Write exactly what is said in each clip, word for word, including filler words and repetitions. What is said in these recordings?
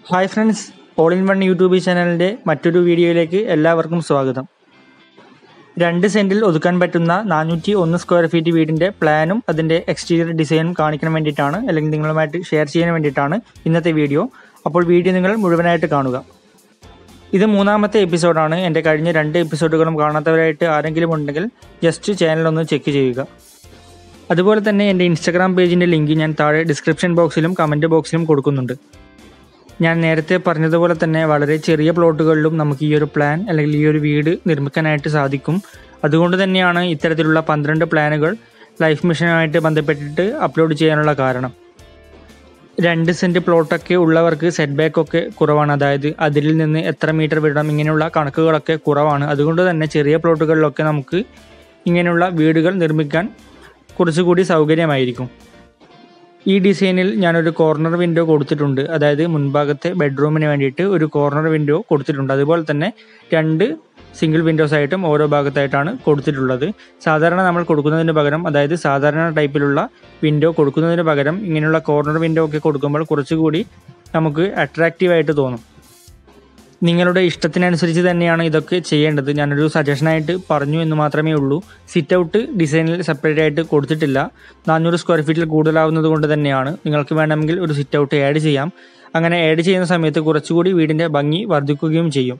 Hi friends, all in one YouTube ചാനലിൻ്റെ മറ്റൊരു വീഡിയോയിലേക്ക് എല്ലാവർക്കും സ്വാഗതം. രണ്ട് സെൻറ്റിൽ ഒതുക്കാൻ പറ്റുന്ന നാനൂറ്റി ഒന്ന് സ്ക്വയർ ഫീറ്റ് വീടിൻ്റെ പ്ലാനും അതിൻ്റെ എക്സ്റ്റീരിയർ ഡിസൈനും കാണിക്കാൻ വേണ്ടിയിട്ടാണ്, അല്ലെങ്കിൽ നിങ്ങളുമായിട്ട് ഷെയർ ചെയ്യാൻ വേണ്ടിയിട്ടാണ് ഇന്നത്തെ വീഡിയോ. അപ്പോൾ വീഡിയോ നിങ്ങൾ മുഴുവനായിട്ട് കാണുക. ഇത് മൂന്നാമത്തെ എപ്പിസോഡാണ്. എൻ്റെ കഴിഞ്ഞ രണ്ട് എപ്പിസോഡുകളും കാണാത്തവരായിട്ട് ആരെങ്കിലും ഉണ്ടെങ്കിൽ ജസ്റ്റ് ചാനലൊന്ന് ചെക്ക് ചെയ്യുക. അതുപോലെ തന്നെ എൻ്റെ ഇൻസ്റ്റാഗ്രാം പേജിൻ്റെ ലിങ്ക് ഞാൻ താഴെ ഡിസ്ക്രിപ്ഷൻ ബോക്സിലും കമൻറ്റ് ബോക്സിലും കൊടുക്കുന്നുണ്ട്. ഞാൻ നേരത്തെ പറഞ്ഞതുപോലെ തന്നെ വളരെ ചെറിയ പ്ലോട്ടുകളിലും നമുക്ക് ഈ ഒരു പ്ലാൻ അല്ലെങ്കിൽ ഈ ഒരു വീട് നിർമ്മിക്കാനായിട്ട് സാധിക്കും. അതുകൊണ്ട് തന്നെയാണ് ഇത്തരത്തിലുള്ള പന്ത്രണ്ട് പ്ലാനുകൾ ലൈഫ് മിഷനുമായിട്ട് ബന്ധപ്പെട്ടിട്ട് അപ്ലോഡ് ചെയ്യാനുള്ള കാരണം. രണ്ട് സെൻറ്റ് പ്ലോട്ടൊക്കെ ഉള്ളവർക്ക് സെറ്റ് ബാക്കൊക്കെ കുറവാണ്, അതായത് അതിൽ നിന്ന് എത്ര മീറ്റർ വിടണം ഇങ്ങനെയുള്ള കണക്കുകളൊക്കെ കുറവാണ്. അതുകൊണ്ട് തന്നെ ചെറിയ പ്ലോട്ടുകളിലൊക്കെ നമുക്ക് ഇങ്ങനെയുള്ള വീടുകൾ നിർമ്മിക്കാൻ കുറച്ചുകൂടി സൗകര്യമായിരിക്കും. ഈ ഡിസൈനിൽ ഞാനൊരു കോർണർ വിൻഡോ കൊടുത്തിട്ടുണ്ട്, അതായത് മുൻഭാഗത്തെ ബെഡ്റൂമിന് വേണ്ടിയിട്ട് ഒരു കോർണർ വിൻഡോ കൊടുത്തിട്ടുണ്ട്. അതുപോലെ തന്നെ രണ്ട് സിംഗിൾ വിൻഡോസ് ആയിട്ടും ഓരോ ഭാഗത്തായിട്ടാണ് കൊടുത്തിട്ടുള്ളത്. സാധാരണ നമ്മൾ കൊടുക്കുന്നതിന് പകരം, അതായത് സാധാരണ ടൈപ്പിലുള്ള വിൻഡോ കൊടുക്കുന്നതിന് പകരം ഇങ്ങനെയുള്ള കോർണർ വിൻഡോ ഒക്കെ കൊടുക്കുമ്പോൾ കുറച്ചുകൂടി നമുക്ക് അട്രാക്റ്റീവായിട്ട് തോന്നും. നിങ്ങളുടെ ഇഷ്ടത്തിനനുസരിച്ച് തന്നെയാണ് ഇതൊക്കെ ചെയ്യേണ്ടത്. ഞാനൊരു സജഷനായിട്ട് പറഞ്ഞു എന്ന് മാത്രമേ ഉള്ളൂ. സിറ്റ് ഔട്ട് ഡിസൈനിൽ സെപ്പറേറ്റ് ആയിട്ട് കൊടുത്തിട്ടില്ല. നാനൂറ് സ്ക്വയർ ഫീറ്റിൽ കൂടുതലാവുന്നത് കൊണ്ട് തന്നെയാണ്. നിങ്ങൾക്ക് വേണമെങ്കിൽ ഒരു സിറ്റ് ഔട്ട് ആഡ് ചെയ്യാം. അങ്ങനെ ആഡ് ചെയ്യുന്ന സമയത്ത് കുറച്ചുകൂടി വീടിൻ്റെ ഭംഗി വർദ്ധിക്കുകയും ചെയ്യും.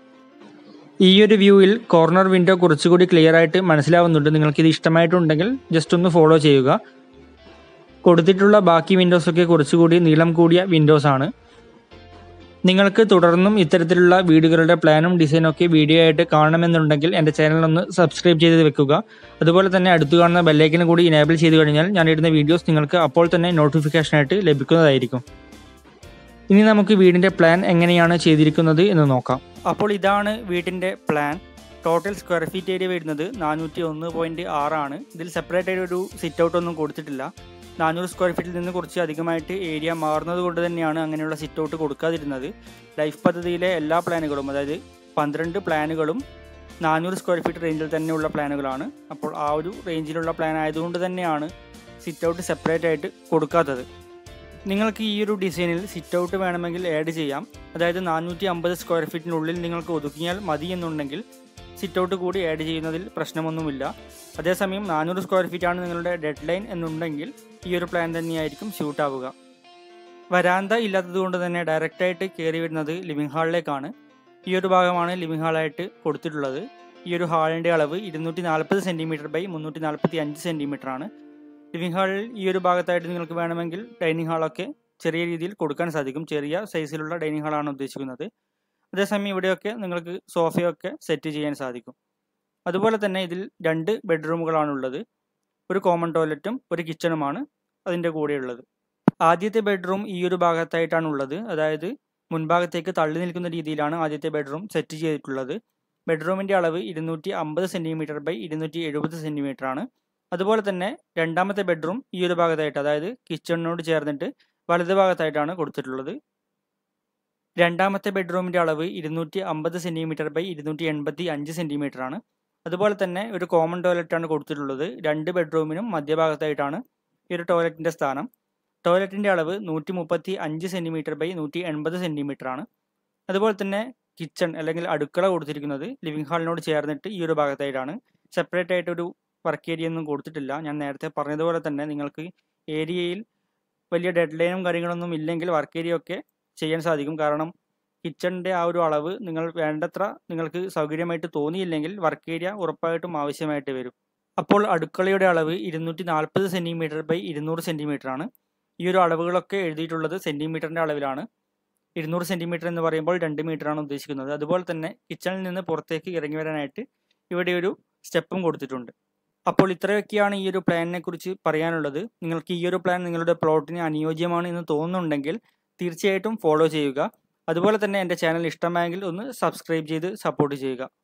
ഈ ഒരു വ്യൂവിൽ കോർണർ വിൻഡോ കുറച്ചുകൂടി ക്ലിയർ ആയിട്ട് മനസ്സിലാവുന്നുണ്ട്. നിങ്ങൾക്കിത് ഇഷ്ടമായിട്ടുണ്ടെങ്കിൽ ജസ്റ്റ് ഒന്ന് ഫോളോ ചെയ്യുക. കൊടുത്തിട്ടുള്ള ബാക്കി വിൻഡോസൊക്കെ കുറച്ചുകൂടി നീളം കൂടിയ വിൻഡോസാണ്. നിങ്ങൾക്ക് തുടർന്നും ഇത്തരത്തിലുള്ള വീടുകളുടെ പ്ലാനും ഡിസൈനൊക്കെ വീഡിയോ ആയിട്ട് കാണണമെന്നുണ്ടെങ്കിൽ എൻ്റെ ചാനലൊന്ന് സബ്സ്ക്രൈബ് ചെയ്ത് വെക്കുക. അതുപോലെ തന്നെ അടുത്ത് കാണുന്ന ബെല്ലൈക്കനും കൂടി ഇനേബിൾ ചെയ്ത് കഴിഞ്ഞാൽ ഞാൻ ഇടുന്ന വീഡിയോസ് നിങ്ങൾക്ക് അപ്പോൾ തന്നെ നോട്ടിഫിക്കേഷനായിട്ട് ലഭിക്കുന്നതായിരിക്കും. ഇനി നമുക്ക് വീടിൻ്റെ പ്ലാൻ എങ്ങനെയാണ് ചെയ്തിരിക്കുന്നത് എന്ന് നോക്കാം. അപ്പോൾ ഇതാണ് വീടിൻ്റെ plan. Total square feet area വരുന്നത് നാനൂറ്റി ഒന്ന് പോയിൻറ്റ് ആറാണ്. ഇതിൽ സെപ്പറേറ്റ് ആയിട്ട് ഒരു സിറ്റ് ഔട്ട് ഒന്നും കൊടുത്തിട്ടില്ല. നാനൂറ് സ്ക്വയർ ഫീറ്റിൽ നിന്ന് കുറച്ച് അധികമായിട്ട് ഏരിയ മാറുന്നത് കൊണ്ട് തന്നെയാണ് അങ്ങനെയുള്ള സിറ്റ് ഔട്ട് കൊടുക്കാതിരുന്നത്. ലൈഫ് പദ്ധതിയിലെ എല്ലാ പ്ലാനുകളും, അതായത് പന്ത്രണ്ട് പ്ലാനുകളും നാനൂറ് സ്ക്വയർ ഫീറ്റ് റേഞ്ചിൽ തന്നെയുള്ള പ്ലാനുകളാണ്. അപ്പോൾ ആ ഒരു റേഞ്ചിലുള്ള പ്ലാൻ ആയതുകൊണ്ട് തന്നെയാണ് സിറ്റ് ഔട്ട് സെപ്പറേറ്റ് ആയിട്ട് കൊടുക്കാത്തത്. നിങ്ങൾക്ക് ഈ ഒരു ഡിസൈനിൽ സിറ്റ് ഔട്ട് വേണമെങ്കിൽ ആഡ് ചെയ്യാം. അതായത് നാനൂറ്റി അമ്പത് സ്ക്വയർ ഫീറ്റിനുള്ളിൽ നിങ്ങൾക്ക് ഒതുക്കിയാൽ മതി എന്നുണ്ടെങ്കിൽ സിറ്റ് ഔട്ട് കൂടി ആഡ് ചെയ്യുന്നതിൽ പ്രശ്നമൊന്നുമില്ല. അതേസമയം നാനൂറ് സ്ക്വയർ ഫീറ്റ് ആണ് നിങ്ങളുടെ ഡെഡ് ലൈൻ എന്നുണ്ടെങ്കിൽ ഈ ഒരു പ്ലാൻ തന്നെയായിരിക്കും സ്യൂട്ട് ആവുക. വരാന്ത ഇല്ലാത്തത് കൊണ്ട് തന്നെ ഡയറക്റ്റായിട്ട് കയറി വരുന്നത് ലിവിംഗ് ഹാളിലേക്കാണ്. ഈ ഒരു ഭാഗമാണ് ലിവിംഗ് ഹാളായിട്ട് കൊടുത്തിട്ടുള്ളത്. ഈ ഒരു ഹാളിൻ്റെ അളവ് ഇരുന്നൂറ്റി നാൽപ്പത് സെൻറ്റിമീറ്റർ ബൈ മുന്നൂറ്റി നാൽപ്പത്തി അഞ്ച് സെൻറ്റിമീറ്റർ ആണ്. ലിവിംഗ് ഹാളിൽ ഈ ഒരു ഭാഗത്തായിട്ട് നിങ്ങൾക്ക് വേണമെങ്കിൽ ഡൈനിങ് ഹാളൊക്കെ ചെറിയ രീതിയിൽ കൊടുക്കാൻ സാധിക്കും. ചെറിയ സൈസിലുള്ള ഡൈനിങ് ഹാളാണ് ഉദ്ദേശിക്കുന്നത്. അതേസമയം ഇവിടെയൊക്കെ നിങ്ങൾക്ക് സോഫയൊക്കെ സെറ്റ് ചെയ്യാൻ സാധിക്കും. അതുപോലെ തന്നെ ഇതിൽ രണ്ട് ബെഡ്റൂമുകളാണുള്ളത്. ഒരു കോമൺ ടോയ്ലറ്റും ഒരു കിച്ചണുമാണ് അതിൻ്റെ കൂടെയുള്ളത്. ആദ്യത്തെ ബെഡ്റൂം ഈ ഒരു ഭാഗത്തായിട്ടാണ് ഉള്ളത്, അതായത് മുൻഭാഗത്തേക്ക് തള്ളി നിൽക്കുന്ന രീതിയിലാണ് ആദ്യത്തെ ബെഡ്റൂം സെറ്റ് ചെയ്തിട്ടുള്ളത്. ബെഡ്റൂമിൻ്റെ അളവ് ഇരുന്നൂറ്റി അമ്പത് സെൻറ്റിമീറ്റർ ബൈ ഇരുന്നൂറ്റി എഴുപത് സെൻറ്റിമീറ്റർ ആണ്. അതുപോലെ തന്നെ രണ്ടാമത്തെ ബെഡ്റൂം ഈ ഒരു ഭാഗത്തായിട്ട്, അതായത് കിച്ചണിനോട് ചേർന്നിട്ട് വലത് ഭാഗത്തായിട്ടാണ് കൊടുത്തിട്ടുള്ളത്. രണ്ടാമത്തെ ബെഡ്റൂമിൻ്റെ അളവ് ഇരുന്നൂറ്റി അമ്പത് സെൻറ്റിമീറ്റർ ബൈ ഇരുന്നൂറ്റി എൺപത്തി അഞ്ച് സെൻറ്റിമീറ്റർ ആണ്. അതുപോലെ തന്നെ ഒരു കോമൺ ടോയ്ലറ്റാണ് കൊടുത്തിട്ടുള്ളത്. രണ്ട് ബെഡ്റൂമിനും മധ്യഭാഗത്തായിട്ടാണ് ഈ ഒരു ടോയ്ലറ്റിൻ്റെ സ്ഥാനം. ടോയ്ലറ്റിൻ്റെ അളവ് നൂറ്റി മുപ്പത്തി അഞ്ച് സെൻറ്റിമീറ്റർ ബൈ നൂറ്റി എൺപത് സെൻറ്റിമീറ്റർ ആണ്. അതുപോലെ തന്നെ കിച്ചൺ അല്ലെങ്കിൽ അടുക്കള കൊടുത്തിരിക്കുന്നത് ലിവിംഗ് ഹാളിനോട് ചേർന്നിട്ട് ഈ ഒരു ഭാഗത്തായിട്ടാണ്. സെപ്പറേറ്റ് ആയിട്ടൊരു വർക്ക് ഏരിയ ഒന്നും കൊടുത്തിട്ടില്ല. ഞാൻ നേരത്തെ പറഞ്ഞതുപോലെ തന്നെ നിങ്ങൾക്ക് ഏരിയയിൽ വലിയ ഡെഡ് ലൈനും കാര്യങ്ങളൊന്നും ഇല്ലെങ്കിൽ വർക്ക് ഏരിയ ഒക്കെ ചെയ്യാൻ സാധിക്കും. കാരണം കിച്ചണിൻ്റെ ആ ഒരു അളവ് നിങ്ങൾ വേണ്ടത്ര നിങ്ങൾക്ക് സൗകര്യമായിട്ട് തോന്നിയില്ലെങ്കിൽ വർക്ക് ഏരിയ ഉറപ്പായിട്ടും ആവശ്യമായിട്ട് വരും. അപ്പോൾ അടുക്കളയുടെ അളവ് ഇരുന്നൂറ്റി നാൽപ്പത് സെൻറ്റിമീറ്റർ ബൈ ഇരുന്നൂറ് സെൻറ്റിമീറ്റർ ആണ്. ഈ ഒരു അളവുകളൊക്കെ എഴുതിയിട്ടുള്ളത് സെൻറ്റിമീറ്ററിൻ്റെ അളവിലാണ്. ഇരുന്നൂറ് സെൻറ്റിമീറ്റർ എന്ന് പറയുമ്പോൾ രണ്ട് മീറ്ററാണ് ഉദ്ദേശിക്കുന്നത്. അതുപോലെ തന്നെ കിച്ചണിൽ നിന്ന് പുറത്തേക്ക് ഇറങ്ങി വരാനായിട്ട് ഇവിടെ ഒരു സ്റ്റെപ്പും കൊടുത്തിട്ടുണ്ട്. അപ്പോൾ ഇത്രയൊക്കെയാണ് ഈ ഒരു പ്ലാനിനെ കുറിച്ച് പറയാനുള്ളത്. നിങ്ങൾക്ക് ഈ ഒരു പ്ലാൻ നിങ്ങളുടെ പ്ലോട്ടിന് അനുയോജ്യമാണ് എന്ന് തോന്നുന്നുണ്ടെങ്കിൽ തീർച്ചയായിട്ടും ഫോളോ ചെയ്യുക. അതുപോലെ തന്നെ എൻ്റെ ചാനൽ ഇഷ്ടമായെങ്കിൽ ഒന്ന് സബ്സ്ക്രൈബ് ചെയ്ത് സപ്പോർട്ട് ചെയ്യുക.